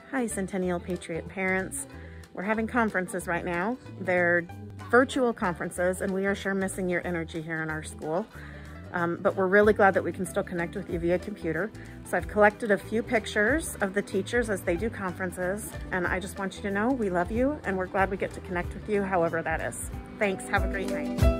Hi, Centennial Patriot parents. We're having conferences right now. They're virtual conferences, and we are sure missing your energy here in our school. But we're really glad that we can still connect with you via computer. So I've collected a few pictures of the teachers as they do conferences, and I just want you to know we love you, and we're glad we get to connect with you however that is. Thanks. Have a great night.